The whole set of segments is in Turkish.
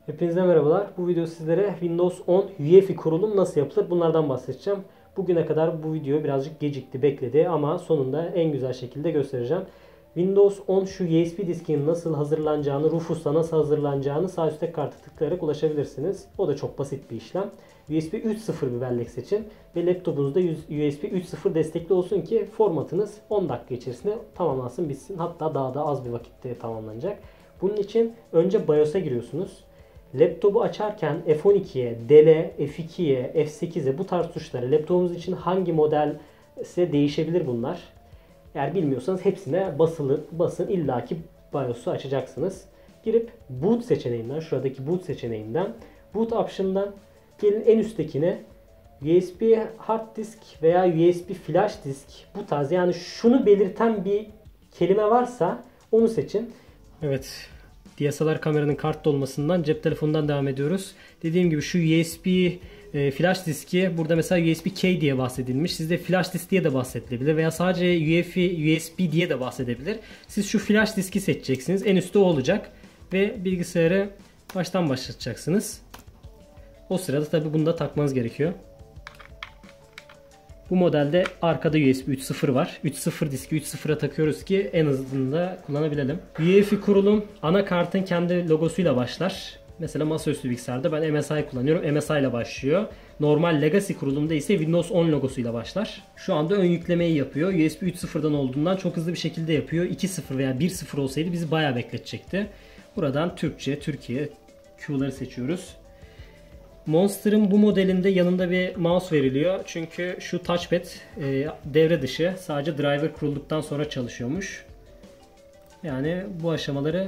Hepinize merhabalar. Bu video sizlere Windows 10 UEFI kurulum nasıl yapılır bunlardan bahsedeceğim. Bugüne kadar bu video birazcık gecikti, bekledi ama sonunda en güzel şekilde göstereceğim. Windows 10 şu USB diskinin nasıl hazırlanacağını, Rufus'la nasıl hazırlanacağını sağ üstteki kartı tıklayarak ulaşabilirsiniz. O da çok basit bir işlem. USB 3.0 bir bellek seçin ve laptopunuzda USB 3.0 destekli olsun ki formatınız 10 dakika içerisinde tamamlansın, bitsin. Hatta daha da az bir vakitte tamamlanacak. Bunun için önce BIOS'a giriyorsunuz. Laptopu açarken F12'ye, Dell'e, F2'ye, F8'e bu tarz tuşlara laptopunuz için hangi model ise değişebilir bunlar. Eğer bilmiyorsanız hepsine basın illaki BIOS'u açacaksınız. Girip Boot seçeneğinden, şuradaki Boot seçeneğinden, Boot Option'dan gelin en üsttekine USB Hard Disk veya USB Flash Disk bu tarz, yani şunu belirten bir kelime varsa onu seçin. Evet. DSLR kameranın kart dolmasından cep telefonundan devam ediyoruz. Dediğim gibi şu USB flash diski burada mesela USB-K diye bahsedilmiş. Sizde flash disk diye de bahsedilebilir veya sadece UEFI USB diye de bahsedebilir. Siz şu flash diski seçeceksiniz. En üstte o olacak ve bilgisayarı baştan başlatacaksınız. O sırada tabi bunu da takmanız gerekiyor. Bu modelde arkada USB 3.0 var. 3.0 diski 3.0'a takıyoruz ki en hızında kullanabilelim. UEFI kurulum anakartın kendi logosuyla başlar. Mesela masaüstü bilgisayarda ben MSI kullanıyorum. MSI ile başlıyor. Normal Legacy kurulumda ise Windows 10 logosuyla başlar. Şu anda ön yüklemeyi yapıyor. USB 3.0'dan olduğundan çok hızlı bir şekilde yapıyor. 2.0 veya 1.0 olsaydı bizi bayağı bekletecekti. Buradan Türkçe, Türkiye Q'ları seçiyoruz. Monster'ın bu modelinde yanında bir mouse veriliyor. Çünkü şu touchpad devre dışı. Sadece driver kurulduktan sonra çalışıyormuş. Yani bu aşamaları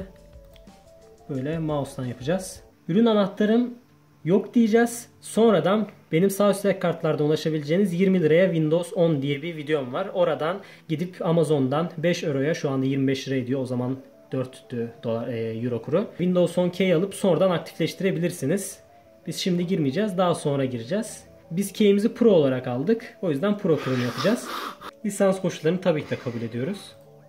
böyle mouse'tan yapacağız. Ürün anahtarım yok diyeceğiz. Sonradan benim sağ üstteki kartlardan ulaşabileceğiniz 20 liraya Windows 10 diye bir videom var. Oradan gidip Amazon'dan 5 euroya, şu anda 25 lira ediyor. O zaman 4 euro kuru. Windows 10 alıp sonradan aktifleştirebilirsiniz. Biz şimdi girmeyeceğiz. Daha sonra gireceğiz. Biz key'imizi Pro olarak aldık. O yüzden Pro kurumu yapacağız. Lisans koşullarını tabii ki de kabul ediyoruz.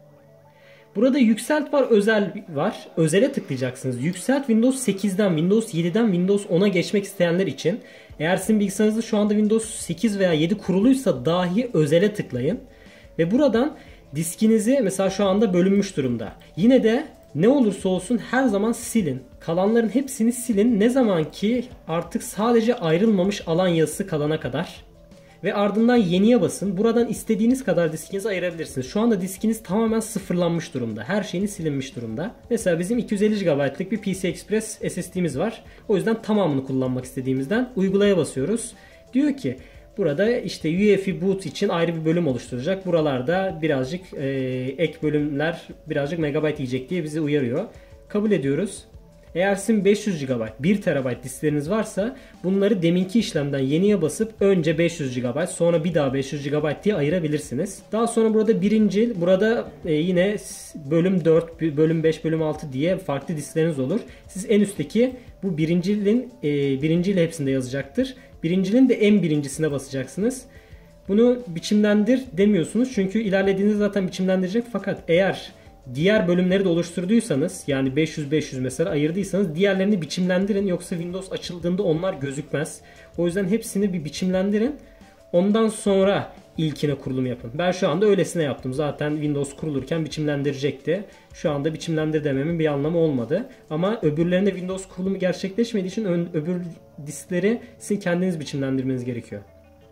Burada yükselt var, özel var. Özele tıklayacaksınız. Yükselt Windows 8'den, Windows 7'den Windows 10'a geçmek isteyenler için. Eğer sizin bilgisayarınızda şu anda Windows 8 veya 7 kuruluysa dahi özele tıklayın. Ve buradan diskinizi mesela şu anda bölünmüş durumda. Yine de ne olursa olsun her zaman silin. Kalanların hepsini silin. Ne zaman ki artık sadece ayrılmamış alan yazısı kalana kadar. Ve ardından yeniye basın. Buradan istediğiniz kadar diskinizi ayırabilirsiniz. Şu anda diskiniz tamamen sıfırlanmış durumda. Her şeyini silinmiş durumda. Mesela bizim 250 GB'lık bir PCI Express SSD'miz var. O yüzden tamamını kullanmak istediğimizden uygulaya basıyoruz. Diyor ki burada işte UEFI boot için ayrı bir bölüm oluşturacak. Buralarda birazcık ek bölümler birazcık megabayt yiyecek diye bizi uyarıyor. Kabul ediyoruz. Eğer sizin 500 GB, 1 TB diskleriniz varsa bunları deminki işlemden yeniye basıp önce 500 GB sonra bir daha 500 GB diye ayırabilirsiniz. Daha sonra burada birincil, burada yine bölüm 4, bölüm 5, bölüm 6 diye farklı diskleriniz olur. Siz en üstteki bu birincil hepsinde yazacaktır. Birincilin de en birincisine basacaksınız. Bunu biçimlendir demiyorsunuz çünkü ilerlediğinizde zaten biçimlendirecek, fakat eğer diğer bölümleri de oluşturduysanız, yani 500 mesela ayırdıysanız diğerlerini biçimlendirin, yoksa Windows açıldığında onlar gözükmez. O yüzden hepsini bir biçimlendirin. Ondan sonra ilkine kurulum yapın. Ben şu anda öylesine yaptım. Zaten Windows kurulurken biçimlendirecekti. Şu anda biçimlendir dememin bir anlamı olmadı. Ama öbürlerinde Windows kurulumu gerçekleşmediği için öbür diskleri sizin kendiniz biçimlendirmeniz gerekiyor.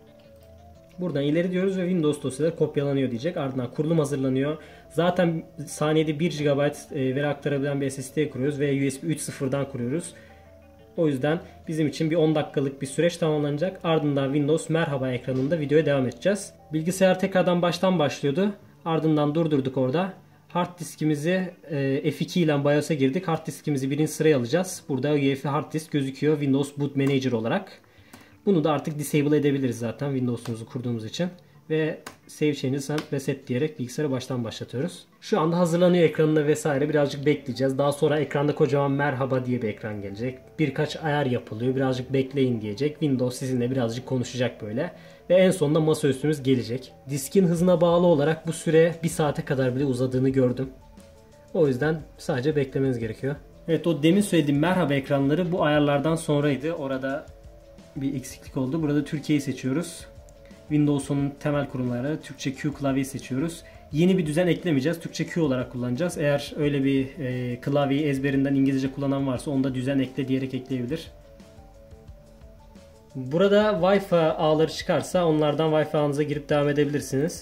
Buradan ileri diyoruz ve Windows dosyaları kopyalanıyor diyecek. Ardından kurulum hazırlanıyor. Zaten saniyede 1 GB veri aktarabilen bir SSD kuruyoruz ve USB 3.0'dan kuruyoruz. O yüzden bizim için bir 10 dakikalık bir süreç tamamlanacak. Ardından Windows merhaba ekranında videoya devam edeceğiz. Bilgisayar tekrardan baştan başlıyordu. Ardından durdurduk orada. Hard diskimizi F2 ile BIOS'a girdik. Hard diskimizi birinci sıraya alacağız. Burada UEFI hard disk gözüküyor Windows Boot Manager olarak. Bunu da artık disable edebiliriz zaten Windows'umuzu kurduğumuz için. Ve save changes and reset diyerek bilgisayarı baştan başlatıyoruz. Şu anda hazırlanıyor ekranına vesaire. Birazcık bekleyeceğiz. Daha sonra ekranda kocaman merhaba diye bir ekran gelecek. Birkaç ayar yapılıyor. Birazcık bekleyin diyecek. Windows sizinle birazcık konuşacak böyle. Ve en sonunda masaüstümüz gelecek. Diskin hızına bağlı olarak bu süre 1 saate kadar bile uzadığını gördüm. O yüzden sadece beklemeniz gerekiyor. Evet, o demin söylediğim merhaba ekranları bu ayarlardan sonraydı. Orada bir eksiklik oldu. Burada Türkiye'yi seçiyoruz. Windows'un temel kurumları, Türkçe Q klavyeyi seçiyoruz. Yeni bir düzen eklemeyeceğiz. Türkçe Q olarak kullanacağız. Eğer öyle bir klavyeyi ezberinden İngilizce kullanan varsa onda düzen ekle diyerek ekleyebilir. Burada Wi-Fi ağları çıkarsa onlardan Wi-Fi ağınıza girip devam edebilirsiniz.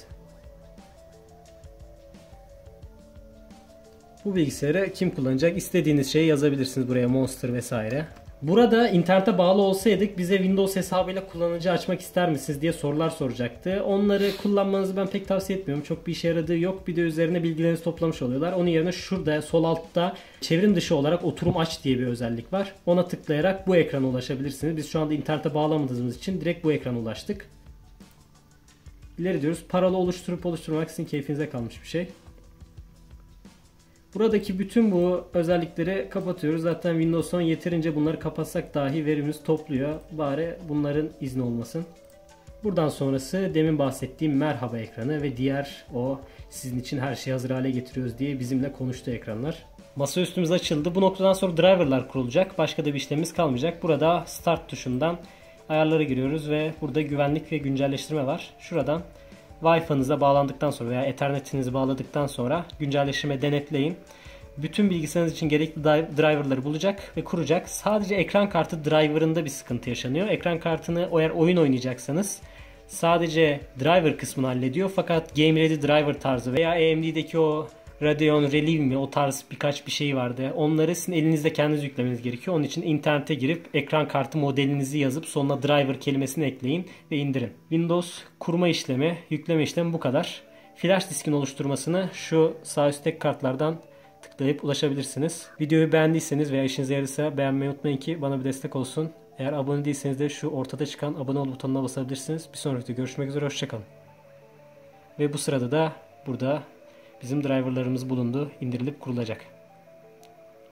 Bu bilgisayarı kim kullanacak? İstediğiniz şeyi yazabilirsiniz buraya, Monster vesaire. Burada internete bağlı olsaydık bize Windows hesabıyla kullanıcı açmak ister misiniz diye sorular soracaktı. Onları kullanmanızı ben pek tavsiye etmiyorum. Çok bir işe yaradığı yok. Bir de üzerine bilgilerinizi toplamış oluyorlar. Onun yerine şurada sol altta çevrim dışı olarak oturum aç diye bir özellik var. Ona tıklayarak bu ekrana ulaşabilirsiniz. Biz şu anda internete bağlamadığımız için direkt bu ekrana ulaştık. İleri diyoruz. Parola oluşturup oluşturmak sizin keyfinize kalmış bir şey. Buradaki bütün bu özellikleri kapatıyoruz. Zaten Windows 10 yeterince bunları kapatsak dahi verimiz topluyor. Bari bunların izni olmasın. Buradan sonrası demin bahsettiğim merhaba ekranı ve diğer o sizin için her şeyi hazır hale getiriyoruz diye bizimle konuştuğu ekranlar. Masaüstümüz açıldı. Bu noktadan sonra driverlar kurulacak. Başka da bir işlemimiz kalmayacak. Burada start tuşundan ayarlara giriyoruz ve burada güvenlik ve güncelleştirme var. Şuradan Wi-Fi'nize bağlandıktan sonra veya Ethernet'inizi bağladıktan sonra güncelleştirme denetleyin. Bütün bilgisayarınız için gerekli driverları bulacak ve kuracak. Sadece ekran kartı driver'ında bir sıkıntı yaşanıyor. Ekran kartını eğer oyun oynayacaksanız sadece driver kısmını hallediyor. Fakat Game Ready driver tarzı veya AMD'deki o Radeon Relive mi o tarz birkaç bir şey vardı. Onları sizin elinizde kendiniz yüklemeniz gerekiyor. Onun için internete girip ekran kartı modelinizi yazıp sonuna driver kelimesini ekleyin ve indirin. Windows kurma işlemi, yükleme işlemi bu kadar. Flash diskin oluşturmasını şu sağ üstteki kartlardan tıklayıp ulaşabilirsiniz. Videoyu beğendiyseniz veya işinize yararsa beğenmeyi unutmayın ki bana bir destek olsun. Eğer abone değilseniz de şu ortada çıkan abone ol butonuna basabilirsiniz. Bir sonraki videoda görüşmek üzere, hoşçakalın. Ve bu sırada da burada bizim driverlarımız bulundu, indirilip kurulacak.